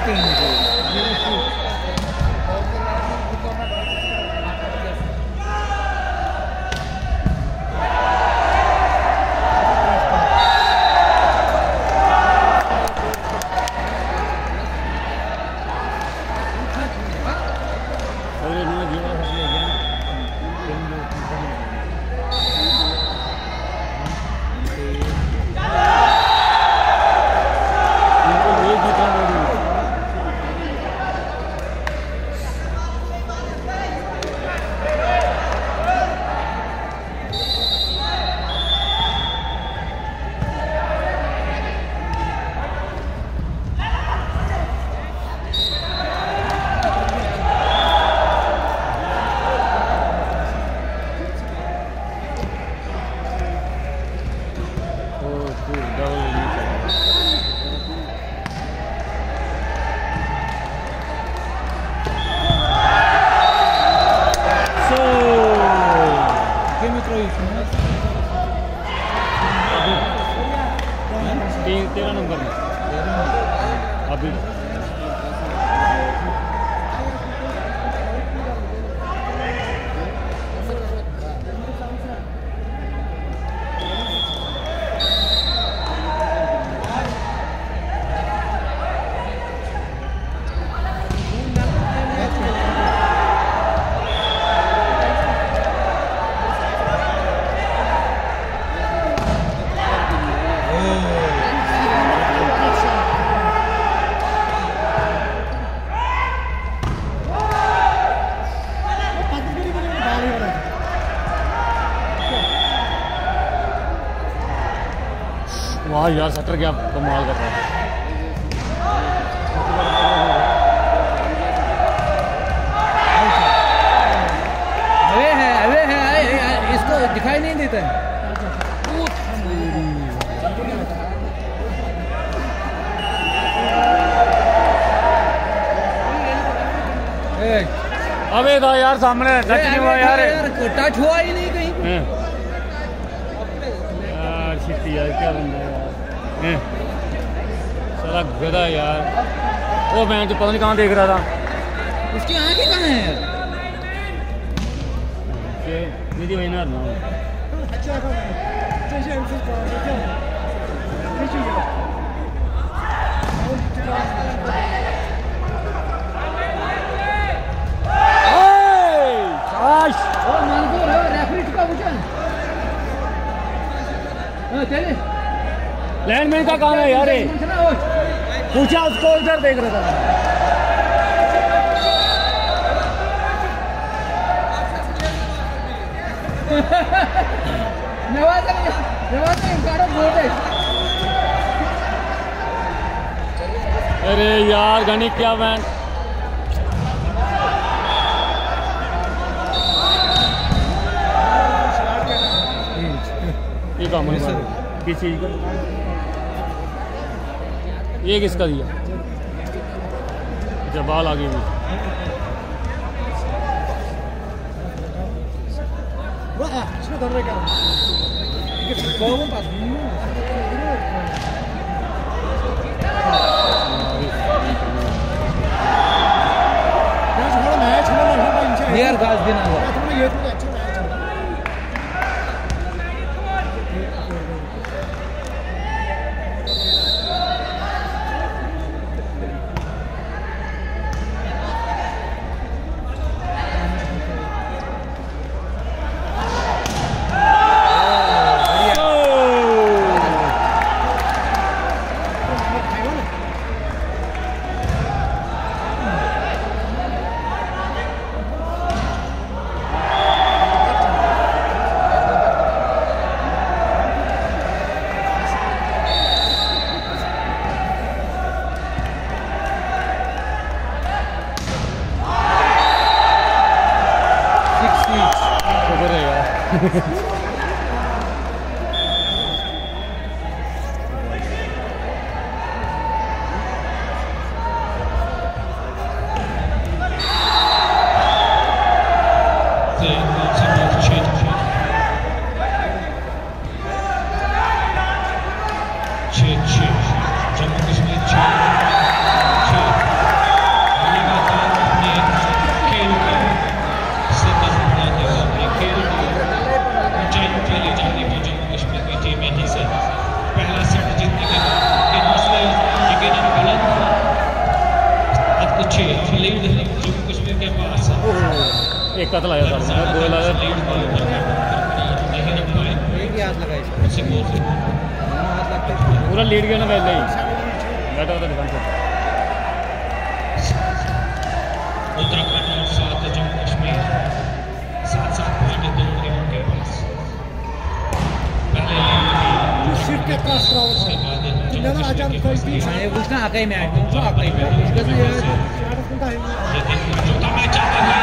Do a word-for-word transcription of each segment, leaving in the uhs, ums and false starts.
तीन तेरह नंबर में अभी वाह यार सटर क्या कमाल कर रहा है। हवे है हवे है इसको दिखाई नहीं देता है। अबे था यार सामने टच नहीं हुआ यार, टच हुआ ही नहीं कहीं यार। शिट यार क्या बंदा है यार, साला गधा यार। वो मैं तो पता नहीं कहाँ देख रहा था, उसकी आंखें कहाँ हैं यार। दीदी वही ना लैंडमैन का काम है यार, पूछा उसको, इधर देख रहा था। अरे यार गणित क्या मैं ये काम किस चीज का, ये किसका दिया जब बाल आगे भी यार गाज भी ना हुआ। कतल आया था गोल आया एक ही हाथ लगा इसको हाथ लगते पूरा लीड गया ना पहले ही बैठा होता डिफेंस उत्तराखंड और साथ जम्मू कश्मीर साथ साथ पॉइंट दोनों टीमों के पास पहले Şirket kasrağısı. İnanın acayip kayıtlı. मैं उसका आका ही मैच उसका आका ही मैच उसका से चौथा मैच चलता है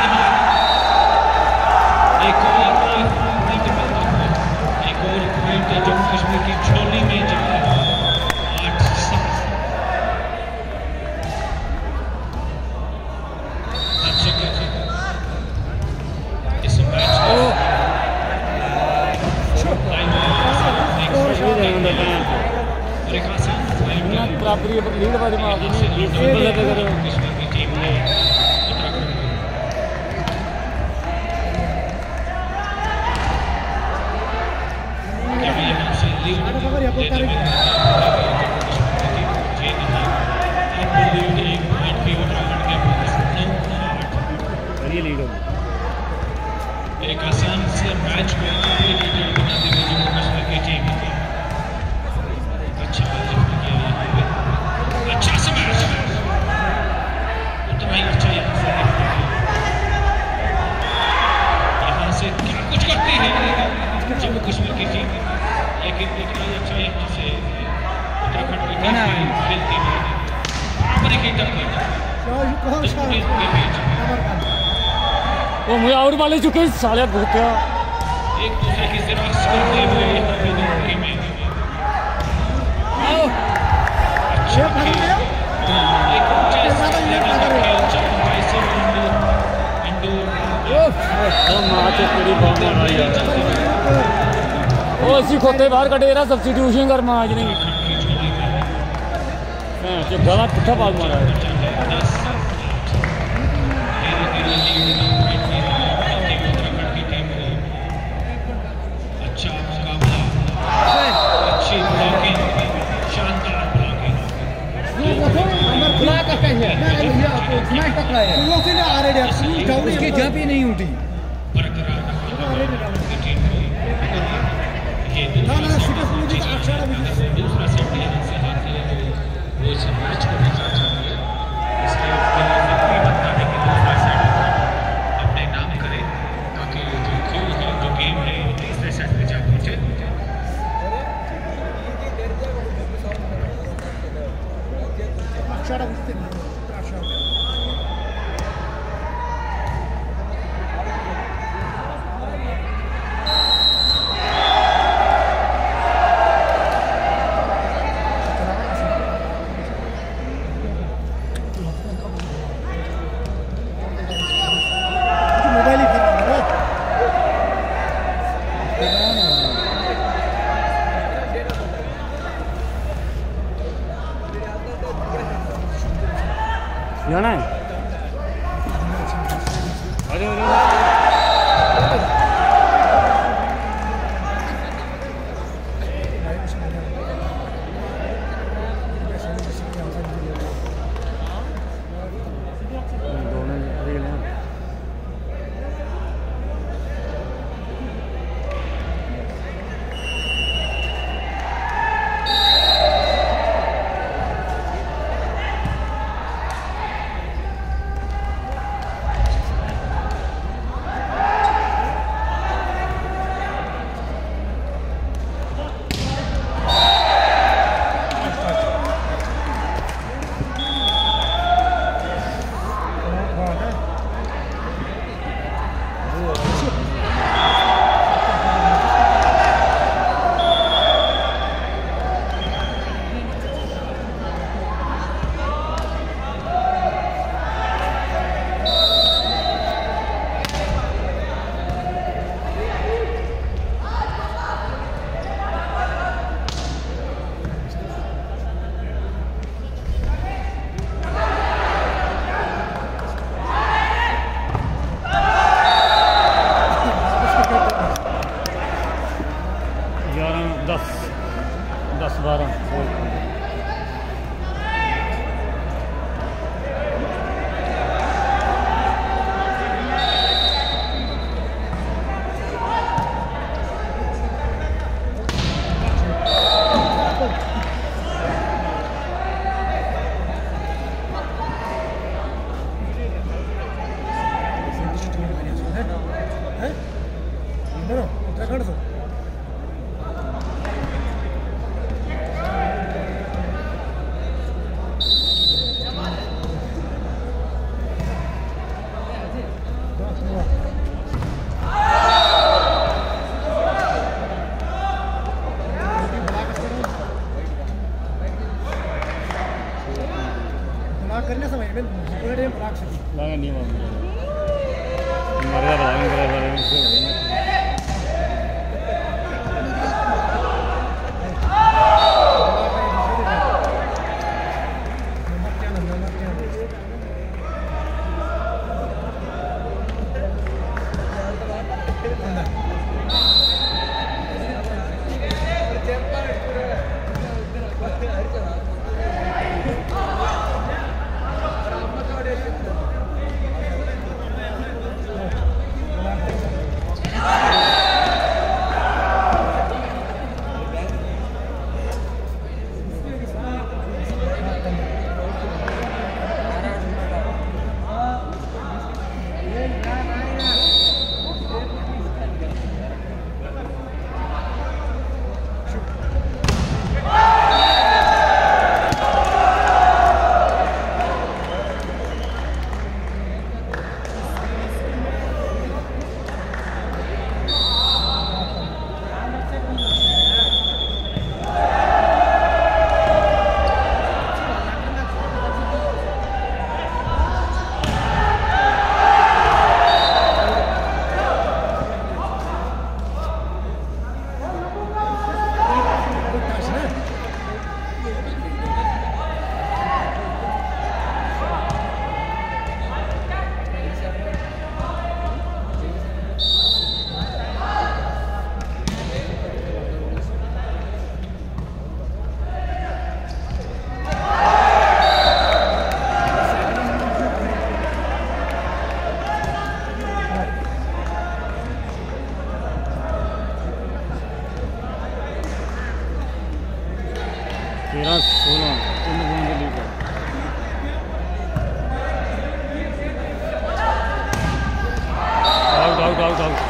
एक और पॉइंट एक और पॉइंट जम्मू कश्मीर की झोली में जा रहा है आठ सात इस मैच बराबरी लीड वाली मार दी कश्मीर की टीम ने क्या यहाँ से लीड लेने में एक पॉइंट भी उत्तराखंड के पास ये लीड हो एक आसान से मैच को बनाते हुए जम्मू कश्मीर की टीम अच्छा अच्छा से मैच उतना ही अच्छा यहाँ से यहाँ से क्या कुछ करती है जम्मू कश्मीर की टीम लेकिन इतना ही अच्छा यहाँ से उत्तराखंड की टीम खेलती है बराबरी की टक्कर के बीच वो मुझे और वाले चुके साले भूतिया एक दूसरे की जिरास करते हुए यहाँ पे दोनों टीमें अच्छा खेल एक ऊंचे लेवल का खेल चल रहा है इसे इंडोर इंडोर तो मार तो पूरी बॉल मारा यार वो इसी खोते बाहर कटे रहा सब्स्टिट्यूशन कर मार नहीं हां जो गला पुट्ठा बॉल मारा है अच्छा मुकाबला अच्छी ब्लॉकिंग शानदार ब्लॉकिंग खुला का कैसे है स्मैश टकरा है Kulosuyla araya. उसकी जंप ही नहीं उठी बरकरार की टीम को ये Tamamen şüphe sonucu aşağıda bir दूसरा सेट यहाँ से हाथ है वो इस मैच को नहीं चाह चाहते इसके लिए जरूरी बनता है कि दूसरा सेट अपने नाम करे ताकि जो क्यू है जो गेम है तीसरे सेट में जा पहुंचे aşağıda bitti. Aşağıda. Mobile'i kırmıyor. जाना है अरे अरे दोनों रेल हैं बोलो उत्तराखंड से करने समय में बड़े ब्लॉक से लागा नहीं मालूम मरदा बताएंगे मेरे बारे में से तेरह सोलह तीन गेंद के lead out out out out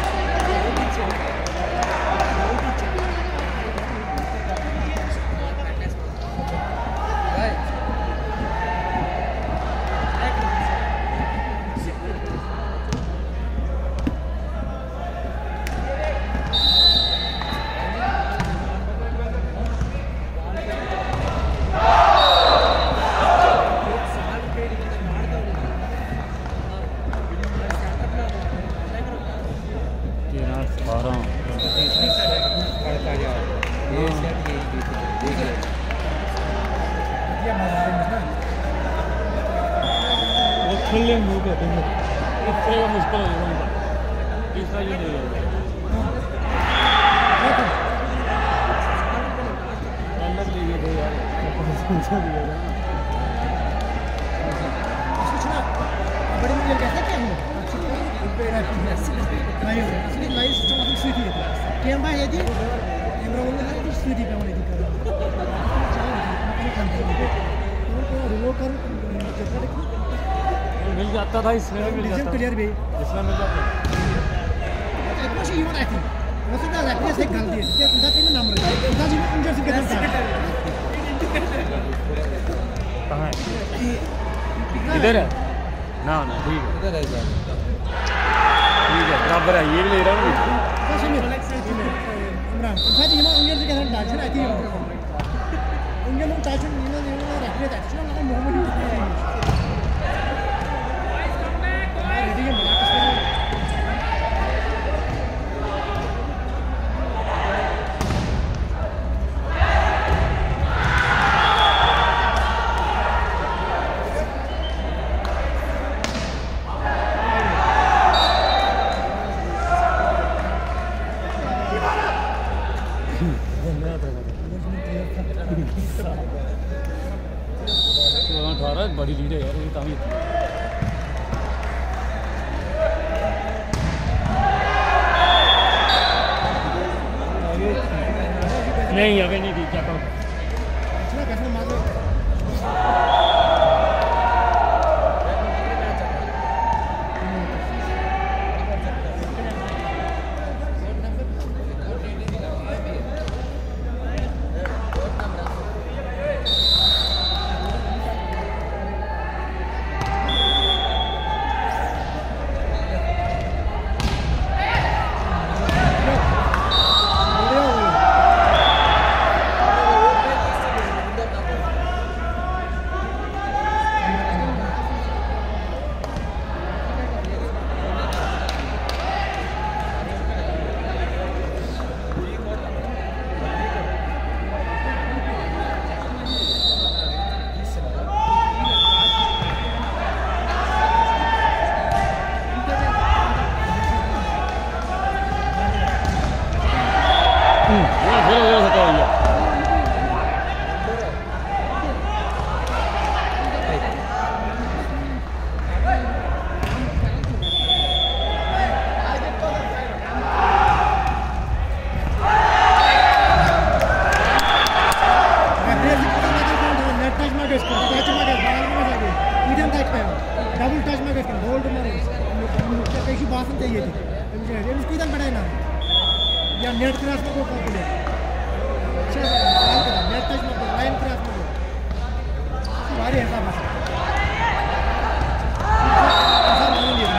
खेलने में मुझे इससे मुश्किल हो जाएगा तीसरा ये नहीं होगा अंदर लीजिए तो यार सोचा दिया ना सोचना बड़ी मुझे कहता क्या हूँ नहीं असली लाइफ जो मतलब स्थिति है क्या बात है जी कैमरा बोलने है तो स्थिति पे होने की कर रिमूव कर मिल जाता था इसमें भी मिल जाता क्लियर भी इसमें मिल जाता एक बार ये वाला थी वैसे तो रखने से गलती है क्या उनका तीन नाम रखा है उनका जी इंजर से कितना कहाँ है इधर है ना ना ठीक है इधर है सर ठीक है बराबर है ये भी ले रहा हूँ कैसे में इमरान उनका जी ना इंजर से कितना डाल रहा थी इंजर में चाचू ने ने रख लिया था चलो ना मोहम्मद अठारह बड़ी लीड है यार ये काफी नहीं अभी नहीं दी क्या कहूँ बोलो बोलो सत्ता भैया डबल टच में गए होल्ड में कैसी बात नहीं चाहिए थी ये इसको इधर बढ़ाए ना या नेट क्रॉस में को प्ले अच्छा नेट टच में लाइन क्रॉस में भारी है साहब ऐसा नहीं है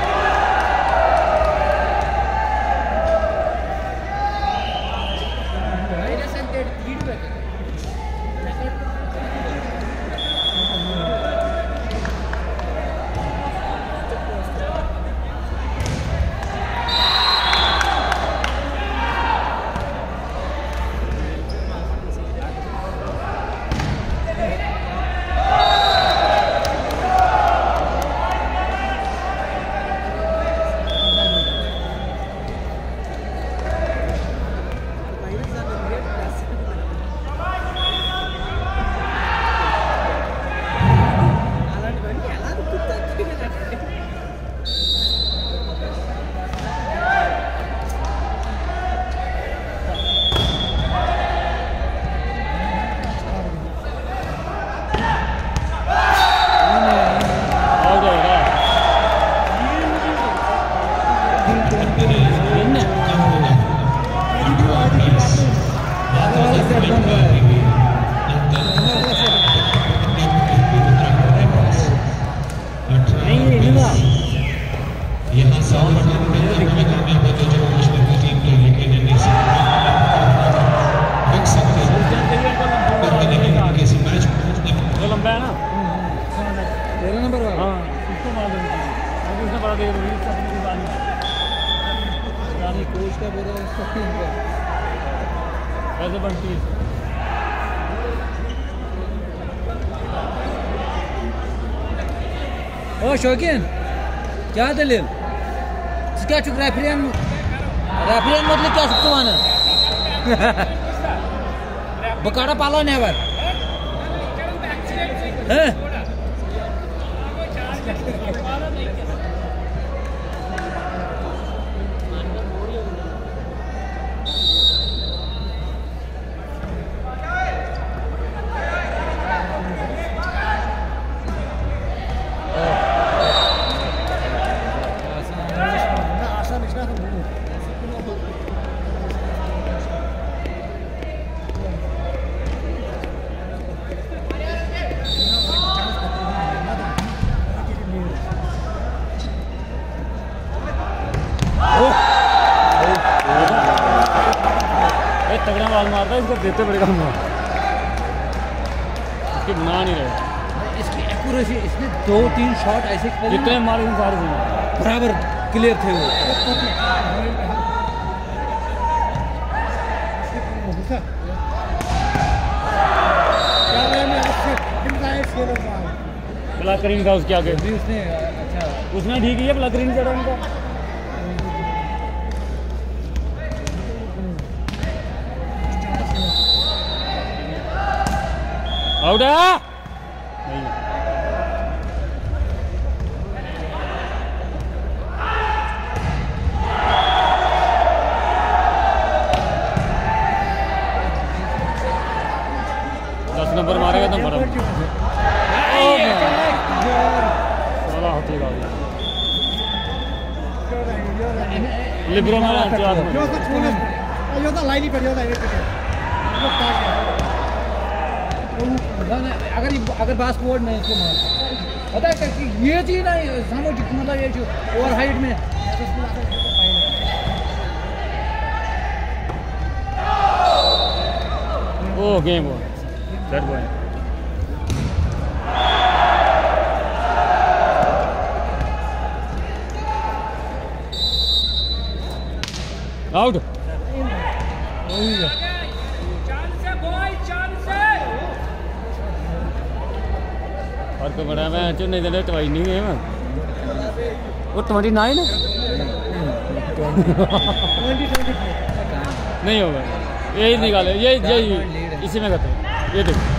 ओ शौकीन क्या दलील क्या चुक रेफरियन रेफरियन मतलब क्या सकते वाना बकाड़ा पाला नेवर हैं तगड़ा बॉल मारता है इसको देते पड़ेगा इसकी बना नहीं रहे इसकी एक्यूरेसी इसने दो तीन शॉट ऐसे जितने मारे सारे बराबर क्लियर थे वो ब्लैकरीन था उसके आगे उसने अच्छा उसने ठीक ही है ब्लैकरीन चढ़ा उनका आउट है नहीं दस नंबर मारेगा तो बड़ा साला होती है लिब्रो में यो तो लाइन ही पर यो अगर अगर बास बोर्ड में इसको मार पता है कि ये चीज ना समझ मतलब ये जो ओवर हाइट में oh game over that boy out और तो बड़ा मैं चो नहीं दे ट्वेंटी नहीं है मैं वो ट्वेंटी नाइन नहीं होगा यही निकाले, यही चार यही point lead है। इसी में करते हैं। ये देखो